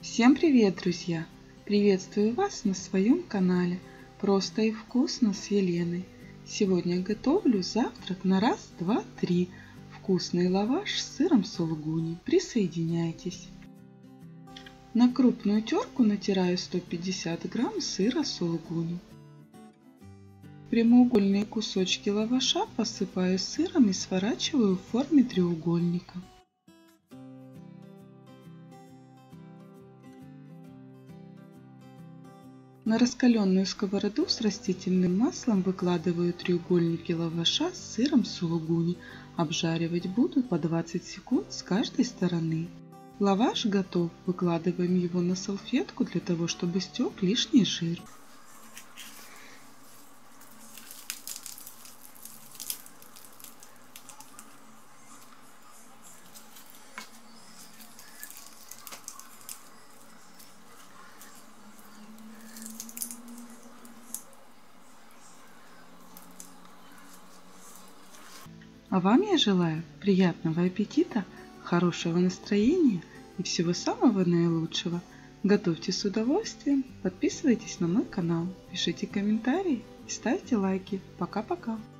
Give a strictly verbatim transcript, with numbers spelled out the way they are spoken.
Всем привет, друзья! Приветствую вас на своем канале Просто и вкусно с Еленой. Сегодня готовлю завтрак на раз, два, три. Вкусный лаваш с сыром сулугуни. Присоединяйтесь. На крупную терку натираю сто пятьдесят грамм сыра сулугуни. Прямоугольные кусочки лаваша посыпаю сыром и сворачиваю в форме треугольника. На раскаленную сковороду с растительным маслом выкладываю треугольники лаваша с сыром сулугуни. Обжаривать буду по двадцать секунд с каждой стороны. Лаваш готов. Выкладываем его на салфетку для того, чтобы стек лишний жир. А вам я желаю приятного аппетита, хорошего настроения и всего самого наилучшего. Готовьте с удовольствием, подписывайтесь на мой канал, пишите комментарии и ставьте лайки. Пока-пока!